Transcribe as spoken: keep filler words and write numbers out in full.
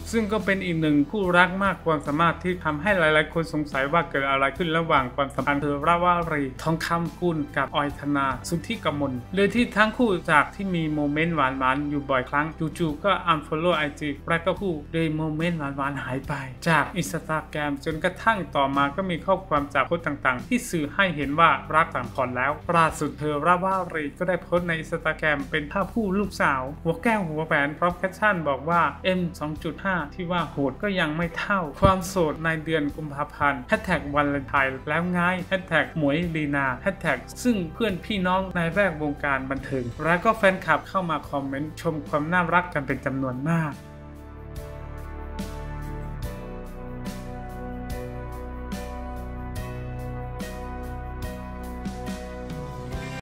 ซึ่งก็เป็นอีกหนึ่งคู่รักมากความสามารถที่ทำให้หลายๆคนสงสัยว่าเกิดอะไรขึ้นระหว่างความสัมพันธ์เธอราวารีทองคำกุลกับออยธนาสุทธิกมลเลยที่ทั้งคู่จากที่มีโมเมนต์หวานๆอยู่บ่อยครั้งจู่ๆก็อันฟอลโล่ไอจีแล้วก็คู่โดยโมเมนต์หวานๆหายไปจากอินสตาแกรมจนกระทั่งต่อมาก็มีข้อความจากโพสต์ต่างๆที่สื่อให้เห็นว่ารักต่างคนแล้วล่าสุดเธอราวารีก็ได้โพสต์ในอินสตาแกรมเป็นภาพคู่ลูกสาวหัวแก้วหัวแหวนพร้อมแคปชั่นบอกว่า เอ็ม สองจุดห้า ที่ว่าโหดก็ยังไม่เท่าความโสดในเดือนกุมภาพันธ์แฮชแท็กวันเลนไทน์แล้วง่ายแฮชแท็กหมวยลีนาแฮชแท็กซึ่งเพื่อนพี่น้องในแวดวงการบันเทิงและก็แฟนคลับเข้ามาคอมเมนต์ชมความน่ารักกันเป็นจำนวนมาก